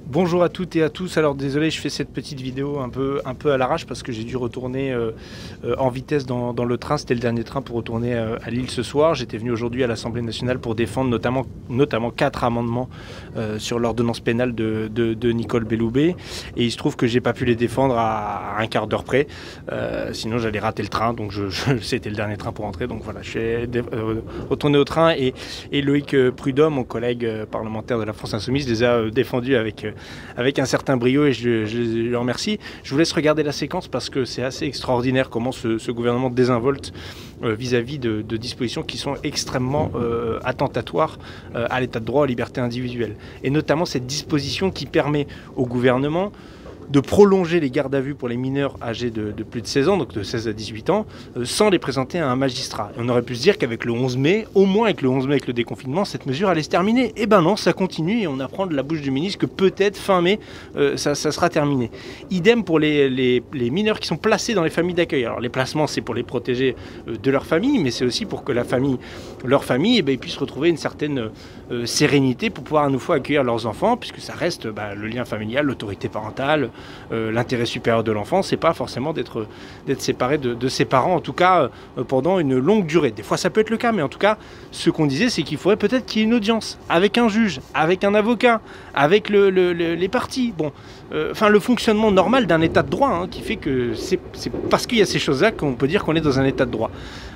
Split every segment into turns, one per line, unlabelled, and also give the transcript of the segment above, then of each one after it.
Bonjour à toutes et à tous. Alors désolé, je fais cette petite vidéo un peu à l'arrache parce que j'ai dû retourner en vitesse dans le train. C'était le dernier train pour retourner à Lille ce soir. J'étais venu aujourd'hui à l'Assemblée nationale pour défendre notamment 4 amendements sur l'ordonnance pénale de Nicole Belloubet. Et il se trouve que j'ai pas pu les défendre à un quart d'heure près. Sinon j'allais rater le train. Donc c'était le dernier train pour rentrer. Donc voilà, je suis retourné au train et Loïc Prudhomme, mon collègue parlementaire de la France Insoumise, les a défendus avec un certain brio et je le remercie. Je vous laisse regarder la séquence parce que c'est assez extraordinaire comment ce gouvernement désinvolte vis-à-vis de dispositions qui sont extrêmement attentatoires à l'état de droit, aux libertés individuelles. Et notamment cette disposition qui permet au gouvernement de prolonger les gardes à vue pour les mineurs âgés de plus de 16 ans, donc de 16 à 18 ans, sans les présenter à un magistrat. Et on aurait pu se dire qu'avec le 11 mai, au moins avec le 11 mai, avec le déconfinement, cette mesure allait se terminer. Eh ben non, ça continue et on apprend de la bouche du ministre que peut-être fin mai, ça sera terminé. Idem pour les mineurs qui sont placés dans les familles d'accueil. Alors les placements, c'est pour les protéger de leur famille, mais c'est aussi pour que leur famille, ils puissent retrouver une certaine sérénité pour pouvoir à nouveau accueillir leurs enfants, puisque ça reste le lien familial, l'autorité parentale, l'intérêt supérieur de l'enfant, c'est pas forcément d'être séparé de ses parents, en tout cas pendant une longue durée. Des fois ça peut être le cas, mais en tout cas ce qu'on disait, c'est qu'il faudrait peut-être qu'il y ait une audience avec un juge, avec un avocat, avec les parties. Bon, le fonctionnement normal d'un état de droit, qui fait que c'est parce qu'il y a ces choses-là qu'on peut dire qu'on est dans un état de droit.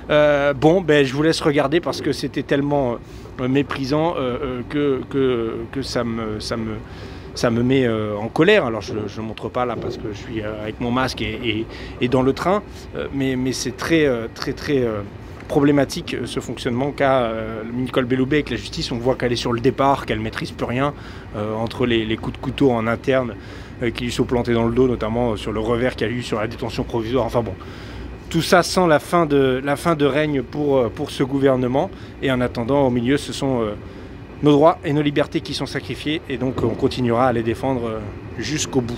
Je vous laisse regarder parce que c'était tellement méprisant que ça me met en colère. Alors je ne montre pas là parce que je suis avec mon masque et dans le train, mais c'est très problématique ce fonctionnement qu'a Nicole Belloubet avec la justice. On voit qu'elle est sur le départ, qu'elle ne maîtrise plus rien entre les coups de couteau en interne qui lui sont plantés dans le dos, notamment sur le revers qu'il y a eu sur la détention provisoire. Enfin bon, tout ça sans la fin de règne pour ce gouvernement. Et en attendant, au milieu, ce sont nos droits et nos libertés qui sont sacrifiés, et donc on continuera à les défendre jusqu'au bout.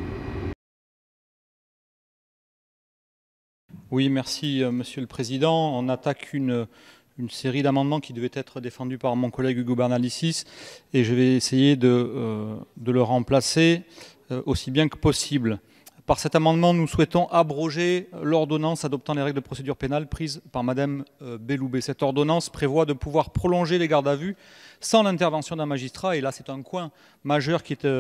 Oui, merci Monsieur le Président. On attaque une série d'amendements qui devaient être défendus par mon collègue Hugo Bernalicis et je vais essayer de le remplacer aussi bien que possible. Par cet amendement, nous souhaitons abroger l'ordonnance adoptant les règles de procédure pénale prises par Madame Belloubet. Cette ordonnance prévoit de pouvoir prolonger les gardes à vue sans l'intervention d'un magistrat. Et là, c'est un coin majeur qui est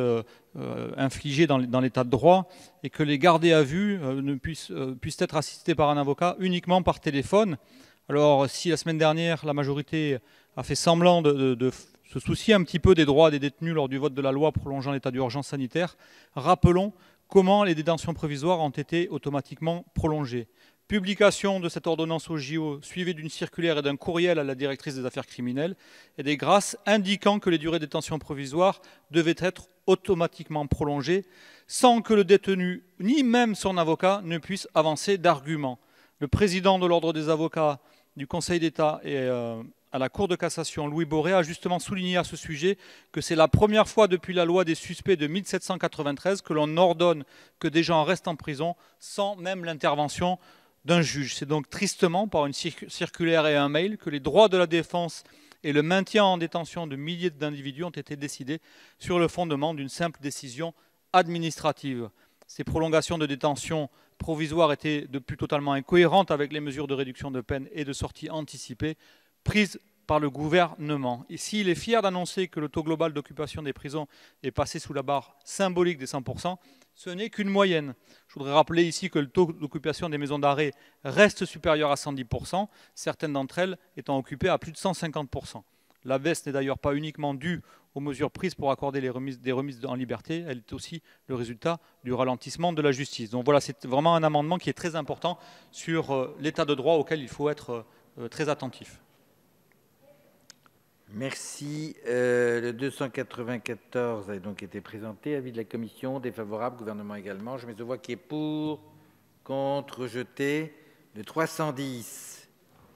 infligé dans l'état de droit et que les gardés à vue puissent être assistés par un avocat uniquement par téléphone. Alors, si la semaine dernière, la majorité a fait semblant de se soucier un petit peu des droits des détenus lors du vote de la loi prolongeant l'état d'urgence sanitaire, rappelons comment les détentions provisoires ont été automatiquement prolongées. Publication de cette ordonnance au JO, suivie d'une circulaire et d'un courriel à la directrice des affaires criminelles et des grâces indiquant que les durées de détention provisoire devaient être automatiquement prolongées sans que le détenu, ni même son avocat, ne puisse avancer d'arguments. Le président de l'Ordre des avocats du Conseil d'État et à la Cour de cassation, Louis Boré, a justement souligné à ce sujet que c'est la première fois depuis la loi des suspects de 1793 que l'on ordonne que des gens restent en prison sans même l'intervention d'un juge. C'est donc tristement par une circulaire et un mail que les droits de la défense et le maintien en détention de milliers d'individus ont été décidés sur le fondement d'une simple décision administrative. Ces prolongations de détention provisoire étaient depuis totalement incohérentes avec les mesures de réduction de peine et de sortie anticipée prises par le gouvernement. Et s'il est fier d'annoncer que le taux global d'occupation des prisons est passé sous la barre symbolique des 100%, ce n'est qu'une moyenne. Je voudrais rappeler ici que le taux d'occupation des maisons d'arrêt reste supérieur à 110%, certaines d'entre elles étant occupées à plus de 150%. La baisse n'est d'ailleurs pas uniquement due aux mesures prises pour accorder des remises en liberté, elle est aussi le résultat du ralentissement de la justice. Donc voilà, c'est vraiment un amendement qui est très important sur l'état de droit auquel il faut être très attentif.
Merci. Le 294 a donc été présenté. Avis de la commission, défavorable, gouvernement également. Je mets aux voix qui est pour, contre, rejeté. Le 310.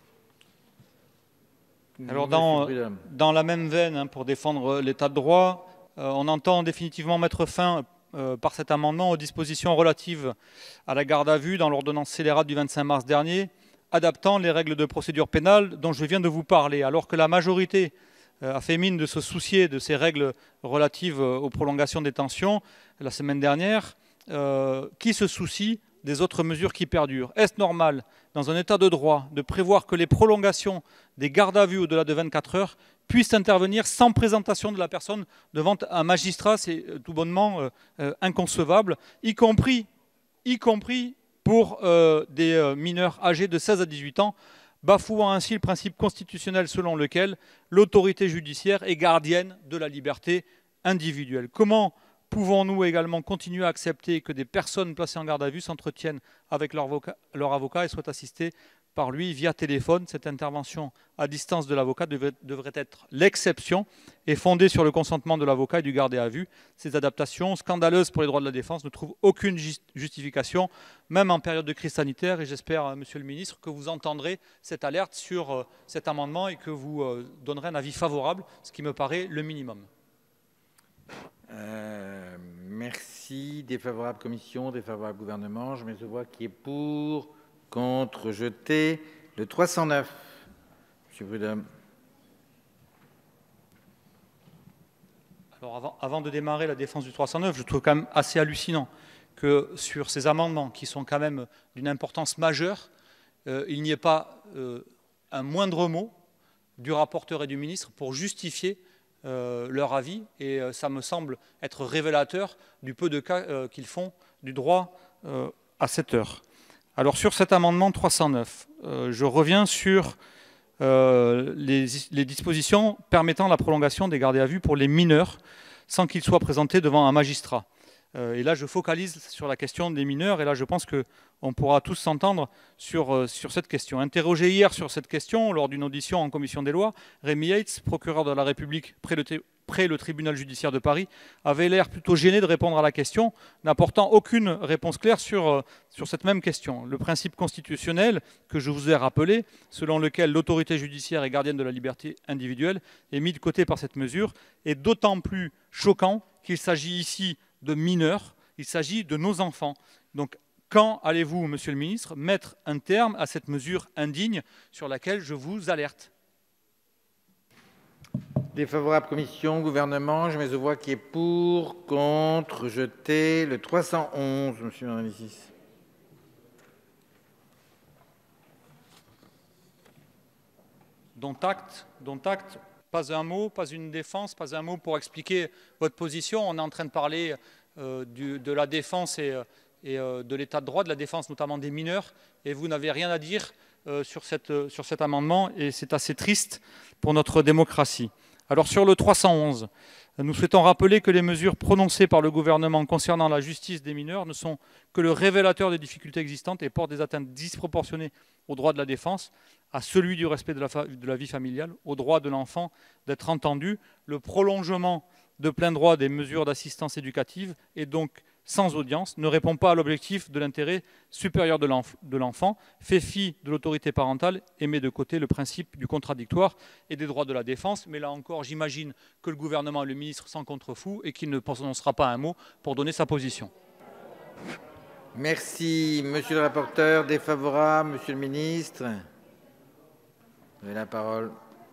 Alors dans la même veine, pour défendre l'état de droit, on entend définitivement mettre fin par cet amendement aux dispositions relatives à la garde à vue dans l'ordonnance scélérate du 25 mars dernier, adaptant les règles de procédure pénale dont je viens de vous parler, alors que la majorité a fait mine de se soucier de ces règles relatives aux prolongations des détention la semaine dernière. Qui se soucie des autres mesures qui perdurent? Est-ce normal, dans un état de droit, de prévoir que les prolongations des gardes à vue au-delà de 24 heures puissent intervenir sans présentation de la personne devant un magistrat? C'est tout bonnement inconcevable, y compris pour des mineurs âgés de 16 à 18 ans, bafouant ainsi le principe constitutionnel selon lequel l'autorité judiciaire est gardienne de la liberté individuelle. Comment pouvons-nous également continuer à accepter que des personnes placées en garde à vue s'entretiennent avec leur avocat et soient assistées par lui via téléphone? Cette intervention à distance de l'avocat devrait être l'exception et fondée sur le consentement de l'avocat et du gardé à vue. Ces adaptations scandaleuses pour les droits de la défense ne trouvent aucune justification, même en période de crise sanitaire. Et j'espère, Monsieur le Ministre, que vous entendrez cette alerte sur cet amendement et que vous donnerez un avis favorable, ce qui me paraît le minimum.
Merci. Défavorable commission, défavorable gouvernement. Je mets aux voix qui est pour, contre, rejeté. Le 309. Monsieur Prudhomme.
Alors avant de démarrer la défense du 309, je trouve quand même assez hallucinant que sur ces amendements qui sont quand même d'une importance majeure, il n'y ait pas un moindre mot du rapporteur et du ministre pour justifier leur avis, et ça me semble être révélateur du peu de cas qu'ils font du droit à cette heure. Alors sur cet amendement 309, je reviens sur les dispositions permettant la prolongation des gardés à vue pour les mineurs sans qu'ils soient présentés devant un magistrat. Et là, je focalise sur la question des mineurs, et là, je pense qu'on pourra tous s'entendre sur cette question. Interrogé hier sur cette question, lors d'une audition en commission des lois, Rémi Yates, procureur de la République près le tribunal judiciaire de Paris, avait l'air plutôt gêné de répondre à la question, n'apportant aucune réponse claire sur cette même question. Le principe constitutionnel que je vous ai rappelé, selon lequel l'autorité judiciaire est gardienne de la liberté individuelle, est mis de côté par cette mesure, est d'autant plus choquant qu'il s'agit ici de mineurs, il s'agit de nos enfants. Donc, quand allez-vous, Monsieur le Ministre, mettre un terme à cette mesure indigne sur laquelle je vous alerte?
Défavorable commission, gouvernement. Je mets aux voix qui est pour, contre, rejeté. Le 311, Monsieur Bernalicis.
Dont acte. Pas un mot, pas une défense, pas un mot pour expliquer votre position. On est en train de parler de la défense et de l'état de droit, de la défense notamment des mineurs, et vous n'avez rien à dire sur cet amendement, et c'est assez triste pour notre démocratie. Alors sur le 311, nous souhaitons rappeler que les mesures prononcées par le gouvernement concernant la justice des mineurs ne sont que le révélateur des difficultés existantes et portent des atteintes disproportionnées au droit de la défense, à celui du respect de la vie familiale, au droit de l'enfant d'être entendu. Le prolongement de plein droit des mesures d'assistance éducative et donc sans audience ne répond pas à l'objectif de l'intérêt supérieur de l'enfant, fait fi de l'autorité parentale et met de côté le principe du contradictoire et des droits de la défense. Mais là encore, j'imagine que le gouvernement et le ministre s'en contrefoutent et qu'il ne prononcera pas un mot pour donner sa position.
Merci. Monsieur le rapporteur, défavorable. Monsieur le ministre, vous avez la parole.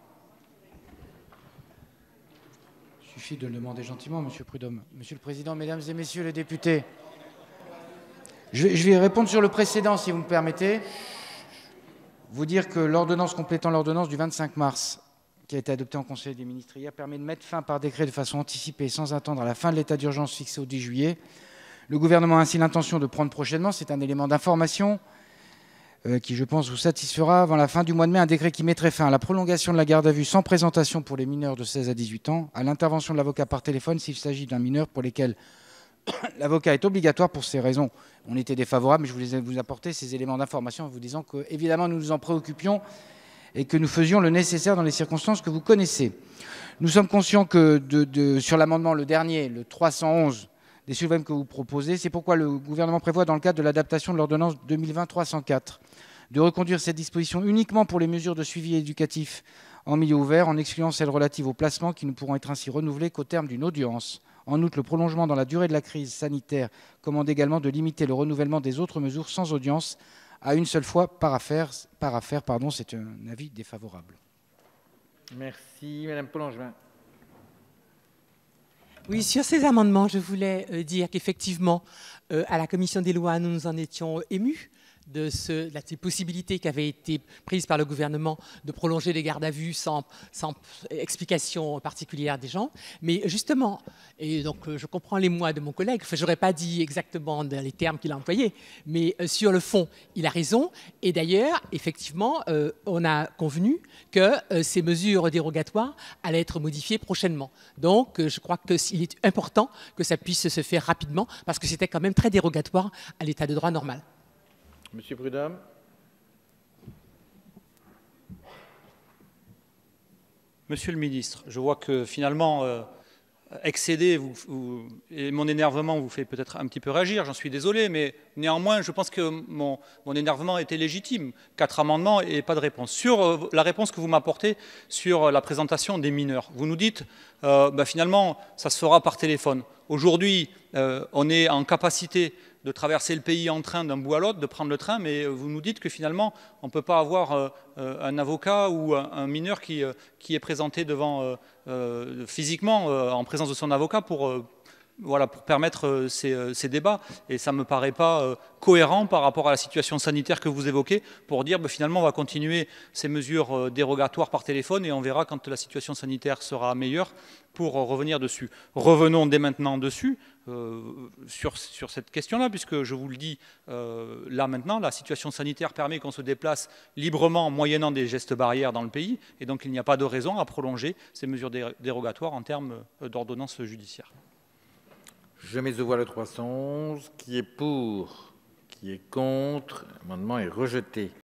Il suffit de le demander gentiment, Monsieur Prudhomme. Monsieur le Président, Mesdames et Messieurs les députés, je vais répondre sur le précédent, si vous me permettez. Vous dire que l'ordonnance complétant l'ordonnance du 25 mars, qui a été adoptée en Conseil des ministres hier, permet de mettre fin par décret de façon anticipée, sans attendre à la fin de l'état d'urgence fixé au 10 juillet. Le gouvernement a ainsi l'intention de prendre prochainement, c'est un élément d'information, qui, je pense, vous satisfera avant la fin du mois de mai, un décret qui mettrait fin à la prolongation de la garde à vue sans présentation pour les mineurs de 16 à 18 ans, à l'intervention de l'avocat par téléphone s'il s'agit d'un mineur pour lesquels l'avocat est obligatoire. Pour ces raisons, on était défavorable, mais je voulais vous apporter ces éléments d'information en vous disant que, évidemment, nous nous en préoccupions et que nous faisions le nécessaire dans les circonstances que vous connaissez. Nous sommes conscients que sur l'amendement, le dernier, le 311, des soulèvements que vous proposez, c'est pourquoi le gouvernement prévoit, dans le cadre de l'adaptation de l'ordonnance 2020-304, de reconduire cette disposition uniquement pour les mesures de suivi éducatif en milieu ouvert, en excluant celles relatives au placement qui ne pourront être ainsi renouvelées qu'au terme d'une audience. En outre, le prolongement dans la durée de la crise sanitaire commande également de limiter le renouvellement des autres mesures sans audience à une seule fois par affaire. C'est un avis défavorable.
Merci. Madame Paul-Langevin.
Oui, sur ces amendements, je voulais dire qu'effectivement, à la commission des lois, nous nous en étions émus de la possibilité qui avait été prise par le gouvernement de prolonger les gardes à vue sans explication particulière des gens. Mais justement, et donc je comprends l'émoi de mon collègue, enfin, je n'aurais pas dit exactement dans les termes qu'il a employés, mais sur le fond, il a raison. Et d'ailleurs, effectivement, on a convenu que ces mesures dérogatoires allaient être modifiées prochainement. Donc, je crois qu'il est important que ça puisse se faire rapidement, parce que c'était quand même très dérogatoire à l'état de droit normal.
Monsieur Prudhomme.
Monsieur le ministre, je vois que finalement, excédé, et mon énervement vous fait peut-être un petit peu réagir, j'en suis désolé, mais néanmoins, je pense que mon énervement était légitime. 4 amendements et pas de réponse. Sur la réponse que vous m'apportez sur la présentation des mineurs, vous nous dites, finalement, ça se fera par téléphone. Aujourd'hui, on est en capacité de traverser le pays en train d'un bout à l'autre, de prendre le train, mais vous nous dites que finalement, on ne peut pas avoir un avocat ou un mineur qui est présenté devant, physiquement, en présence de son avocat pour permettre ces débats. Et ça ne me paraît pas cohérent par rapport à la situation sanitaire que vous évoquez, pour dire finalement on va continuer ces mesures dérogatoires par téléphone et on verra quand la situation sanitaire sera meilleure pour revenir dessus. Revenons dès maintenant dessus. Sur cette question-là, puisque je vous le dis là maintenant, la situation sanitaire permet qu'on se déplace librement moyennant des gestes barrières dans le pays, et donc il n'y a pas de raison à prolonger ces mesures dérogatoires en termes d'ordonnance judiciaire.
Je mets aux voix le 311. Qui est pour? Qui est contre? L'amendement est rejeté.